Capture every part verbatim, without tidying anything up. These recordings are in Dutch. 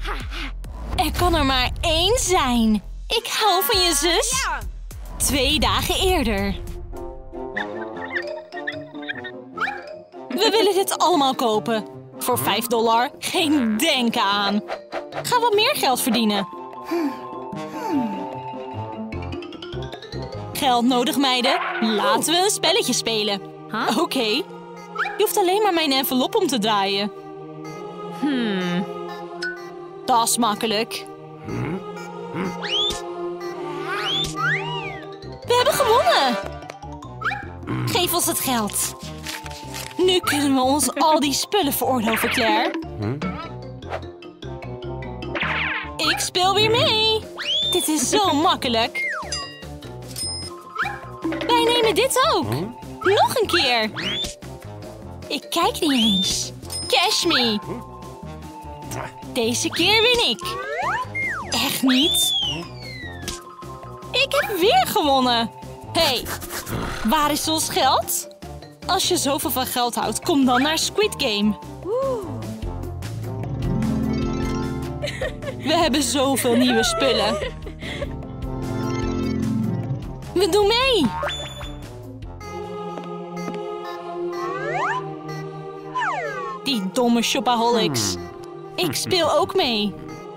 Er kan er maar één zijn. Ik hou van je, zus. Twee dagen eerder. We willen dit allemaal kopen. Voor vijf dollar. Geen denken aan. Ga wat meer geld verdienen. Geld nodig, meiden. Laten we een spelletje spelen. Oké. Okay. Je hoeft alleen maar mijn envelop om te draaien. Hmm. Dat is makkelijk. We hebben gewonnen. Geef ons het geld. Nu kunnen we ons al die spullen veroorloven, Claire. Ik speel weer mee. Dit is zo makkelijk. Wij nemen dit ook. Nog een keer. Ik kijk niet eens. Cash me. Deze keer win ik. Echt niet? Ik heb weer gewonnen. Hé, hey, waar is ons geld? Als je zoveel van geld houdt, kom dan naar Squid Game. We hebben zoveel nieuwe spullen. We doen mee. Die domme shopaholics. Ik speel ook mee.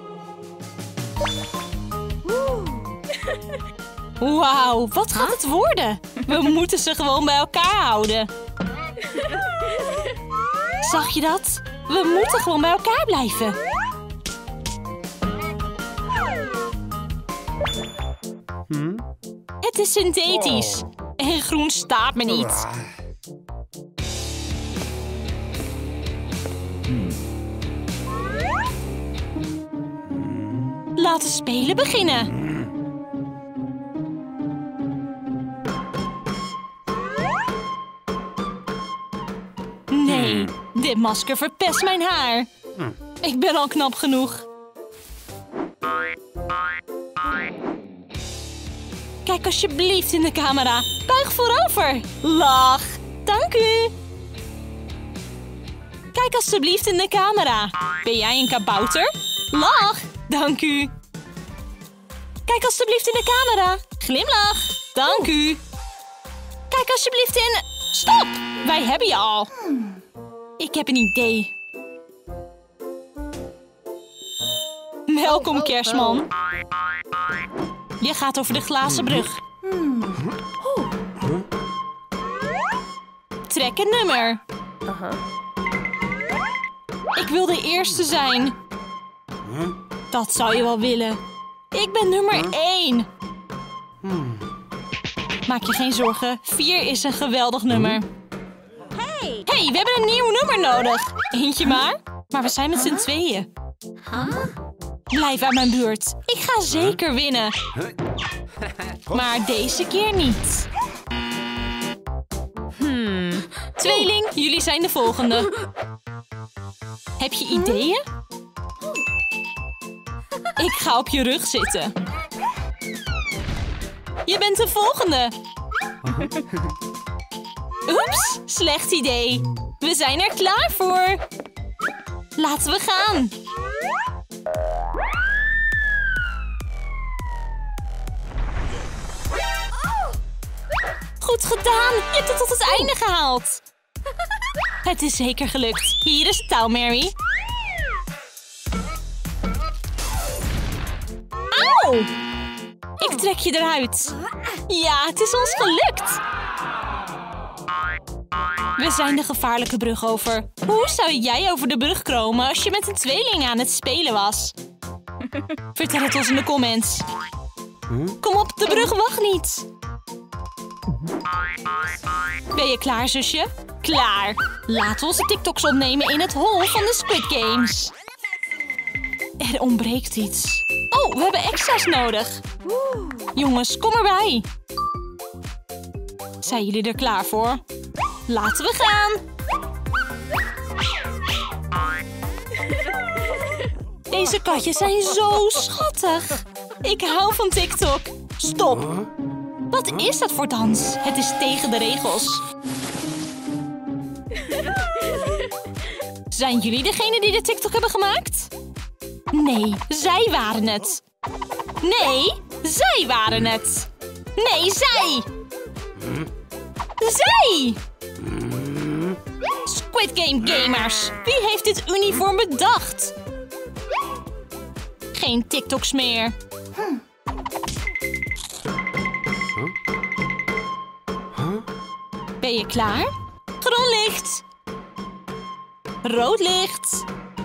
Wauw, wat gaat het worden? We moeten ze gewoon bij elkaar houden. Zag je dat? We moeten gewoon bij elkaar blijven. Het is synthetisch. En groen staat me niet. Laten spelen beginnen. Nee, dit masker verpest mijn haar. Ik ben al knap genoeg. Kijk alsjeblieft in de camera. Buig voorover. Lach. Dank u. Kijk alsjeblieft in de camera. Ben jij een kabouter? Lach. Dank u. Kijk alsjeblieft in de camera. Glimlach. Dank u. Kijk alsjeblieft in... Stop! Wij hebben je al. Ik heb een idee. Welkom, kerstman. Je gaat over de glazen brug. Trek een nummer. Ik wil de eerste zijn. Dat zou je wel willen. Ik ben nummer één. Maak je geen zorgen. Vier is een geweldig nummer. Hey, hey, we hebben een nieuw nummer nodig. Eentje maar. Maar we zijn met z'n tweeën. Blijf aan mijn buurt. Ik ga zeker winnen. Maar deze keer niet. Hmm. Tweeling, jullie zijn de volgende. Heb je ideeën? Ik ga op je rug zitten. Je bent de volgende. Oeps, slecht idee. We zijn er klaar voor. Laten we gaan. Goed gedaan. Je hebt het tot het einde gehaald. Het is zeker gelukt. Hier is het touw, Mary. Auw! Ik trek je eruit. Ja, het is ons gelukt. We zijn de gevaarlijke brug over. Hoe zou jij over de brug komen als je met een tweeling aan het spelen was? Vertel het ons in de comments. Kom op, de brug wacht niet. Ben je klaar, zusje? Klaar. Laten we onze TikToks opnemen in het hol van de Squid Games. Er ontbreekt iets. Oh, we hebben extra's nodig. Jongens, kom erbij. Zijn jullie er klaar voor? Laten we gaan. Deze katjes zijn zo schattig. Ik hou van TikTok. Stop. Wat is dat voor dans? Het is tegen de regels. Zijn jullie degene die de TikTok hebben gemaakt? Nee, zij waren het. Nee, zij waren het. Nee, zij. Zij. Squid Game gamers. Wie heeft dit uniform bedacht? Geen TikToks meer. Ben je klaar? Groen licht. Rood licht.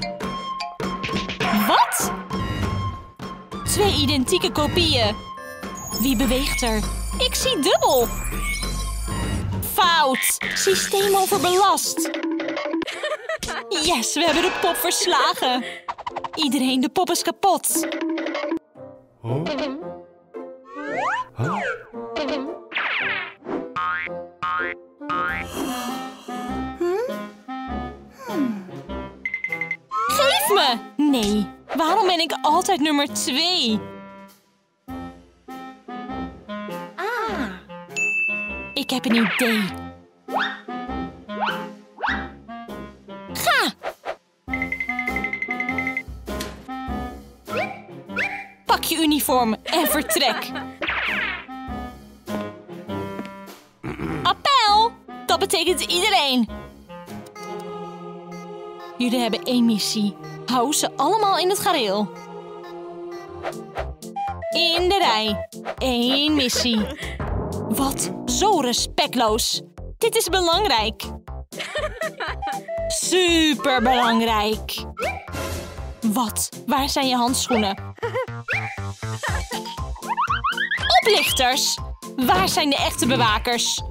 Wat? Twee identieke kopieën. Wie beweegt er? Ik zie dubbel. Fout. Systeem overbelast. Yes, we hebben de pop verslagen. Iedereen, de pop is kapot. Huh? Huh? Geef me! Nee, waarom ben ik altijd nummer twee? Ah. Ik heb een idee. Ga! Pak je uniform en vertrek. Appel! Dat betekent iedereen. Jullie hebben één missie. Hou ze allemaal in het gareel. In de rij. Eén missie. Wat? Zo respectloos. Dit is belangrijk. Super belangrijk. Wat? Waar zijn je handschoenen? Oplichters! Waar zijn de echte bewakers?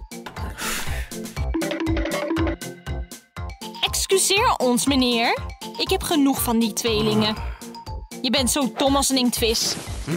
Excuseer ons, meneer. Ik heb genoeg van die tweelingen. Je bent zo dom als een inktvis.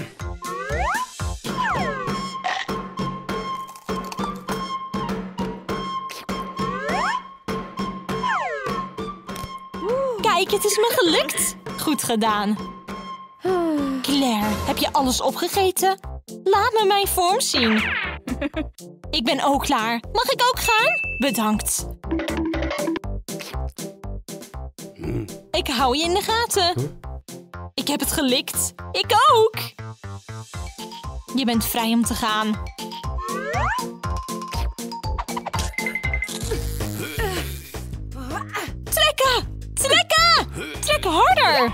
Kijk, het is me gelukt. Goed gedaan. Claire, heb je alles opgegeten? Laat me mijn vorm zien. Ik ben ook klaar. Mag ik ook gaan? Bedankt. Ik hou je in de gaten. Ik heb het gelikt. Ik ook. Je bent vrij om te gaan. Trekken! Trekken! Trek harder!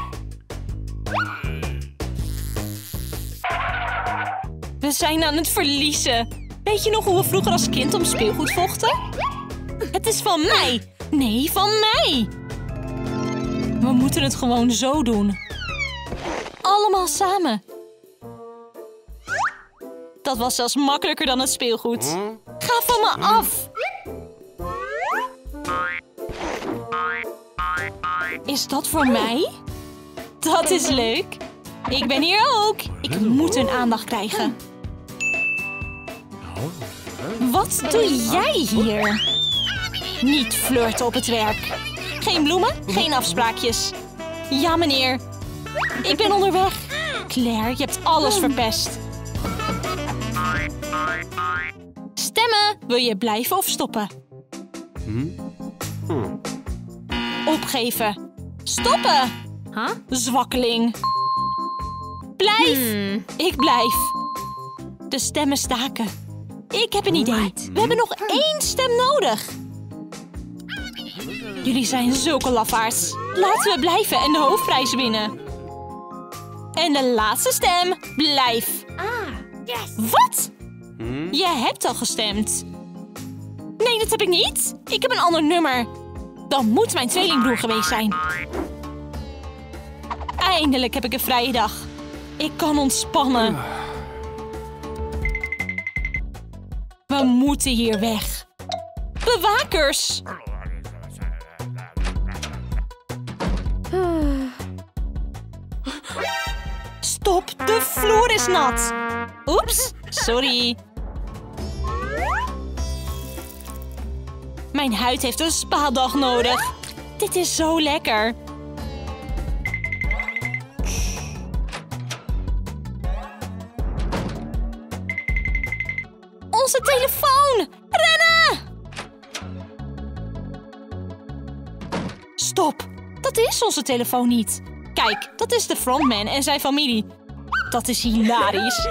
We zijn aan het verliezen. Weet je nog hoe we vroeger als kind om speelgoed vochten? Het is van mij. Nee, van mij. We moeten het gewoon zo doen. Allemaal samen. Dat was zelfs makkelijker dan het speelgoed. Ga van me af. Is dat voor mij? Dat is leuk. Ik ben hier ook. Ik moet hun aandacht krijgen. Wat doe jij hier? Niet flirten op het werk. Geen bloemen, geen afspraakjes. Ja, meneer. Ik ben onderweg. Claire, je hebt alles verpest. Stemmen. Wil je blijven of stoppen? Opgeven. Stoppen. Huh? Zwakkeling. Blijf. Hmm. Ik blijf. De stemmen staken. Ik heb een idee. We hebben nog één stem nodig. Jullie zijn zulke lafaards. Laten we blijven en de hoofdprijs winnen. En de laatste stem. Blijf. Ah, yes. Wat? Hmm? Je hebt al gestemd. Nee, dat heb ik niet. Ik heb een ander nummer. Dan moet mijn tweelingbroer geweest zijn. Eindelijk heb ik een vrije dag. Ik kan ontspannen. We moeten hier weg. Bewakers! Stop, de vloer is nat. Oeps, sorry. Mijn huid heeft een spa-dag nodig. Dit is zo lekker. Onze telefoon! Rennen! Stop, dat is onze telefoon niet. Kijk, dat is de frontman en zijn familie. Dat is hilarisch.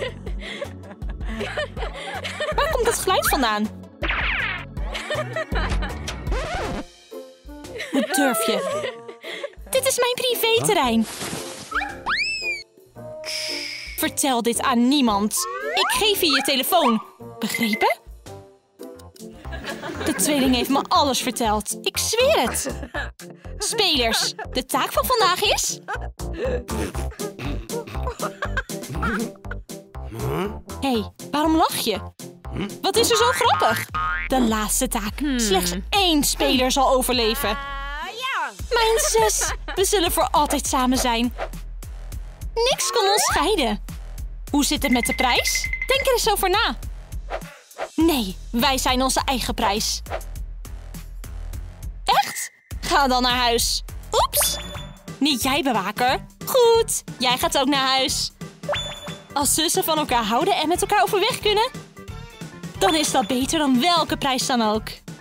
Waar komt dat geluid vandaan? Hoe durf je? Dit is mijn privéterrein. Vertel dit aan niemand. Ik geef je je telefoon. Begrepen? De tweeling heeft me alles verteld. Ik zweer het. Spelers, de taak van vandaag is... Hé, hey, waarom lach je? Wat is er zo grappig? De laatste taak. Slechts één speler zal overleven. Mijn zus. We zullen voor altijd samen zijn. Niks kon ons scheiden. Hoe zit het met de prijs? Denk er eens over na. Nee, wij zijn onze eigen prijs. Echt? Ga dan naar huis. Oeps. Niet jij, bewaker. Goed, jij gaat ook naar huis. Als zussen van elkaar houden en met elkaar overweg kunnen, dan is dat beter dan welke prijs dan ook.